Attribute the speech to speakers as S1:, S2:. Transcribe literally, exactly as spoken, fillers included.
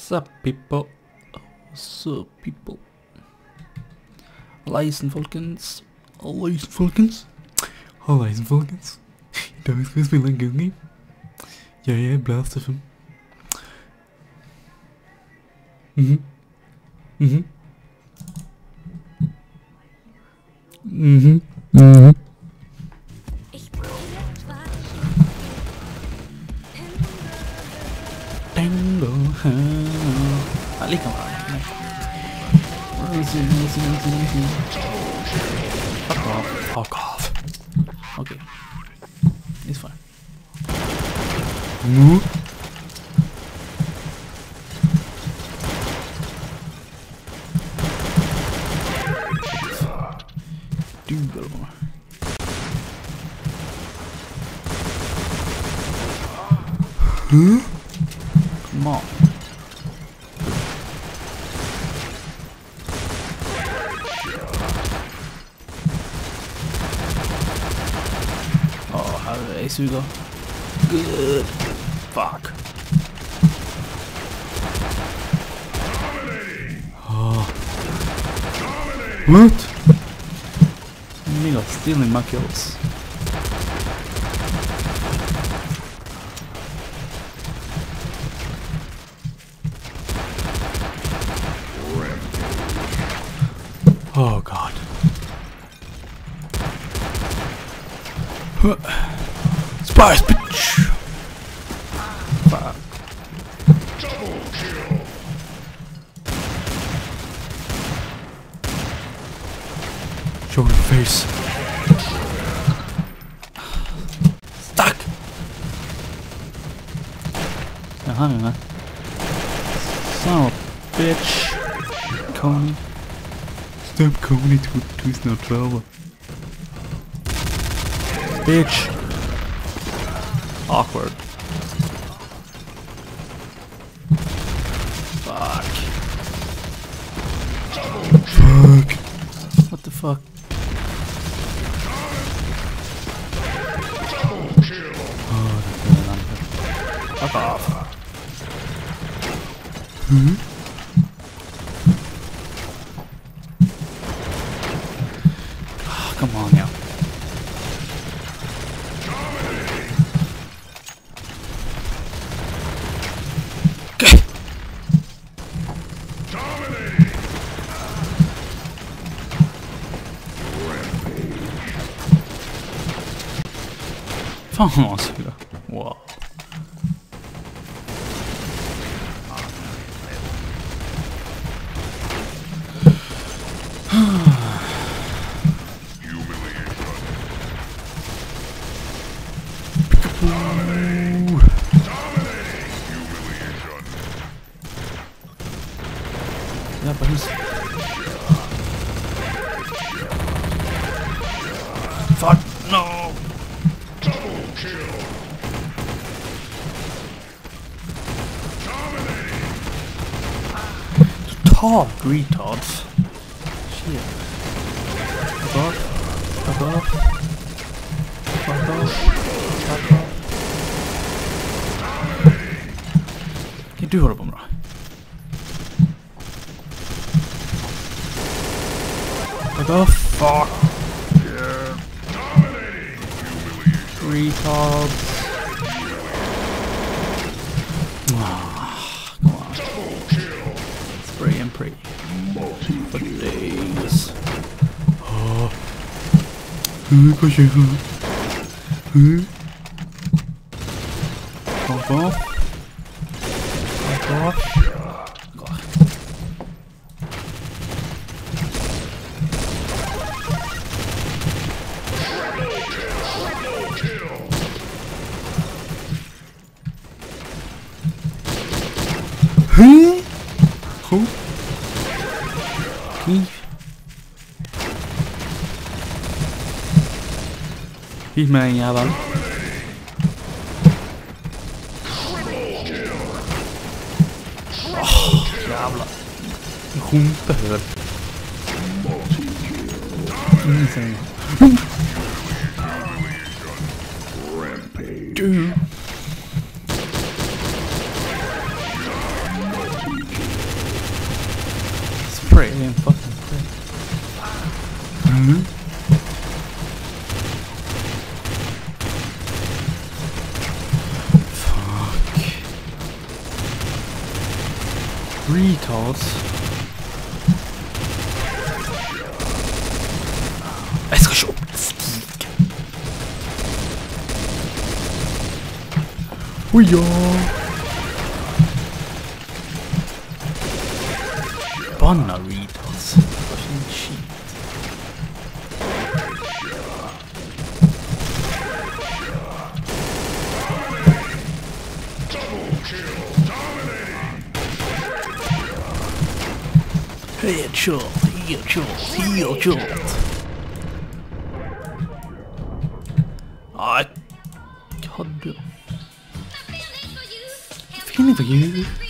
S1: Sup people? Sup people? Halleisen folkens. Halleisen folkens. Halleisen folkens. I dag skal vi spille en gungi. Jeg er Blast F M. Mhm. Mhm. Mhm. Mhm. Tango. Ah, lika bra. Fuck off. Fuck off. Okay. It's fine. Mm. Do go more. Huh? Come on. Oh, how did Ace go? Good. Fuck. Oh. What? Nigga stealing my kills. Oh god. Spice, bitch! Fuck. Double kill. Show your face. Stuck! Uh-huh, man. Son of a bitch. Coney. Stop Coney to twist no trouble. Bitch. Awkward. Fuck. Fuck. What the fuck? Oh, fuck off. Hmm? Oh, come on now. Fan sådär. Wow. Yeah, but he's fuck no. Double kill. Talk, retards. Shit. Fuck off. Fuck off. Fuck off. Fuck off. Kan du hålla på med då? Fuck off. Fuck. Yeah. Retards. Ah, come on. Spray and pray. For days. Oh. Push it. Fuck off. Fuck off. God. Huh? Who? Me? He's med en jävel. Åh, jävlar. Rumpehöl. Insane. Du. Retards. Jeg skal ikke opp stig. Oi ja. Banna retards. Fucking shit. Headshot, headshot, headshot. Ah, jeg hadde... Feeling for you.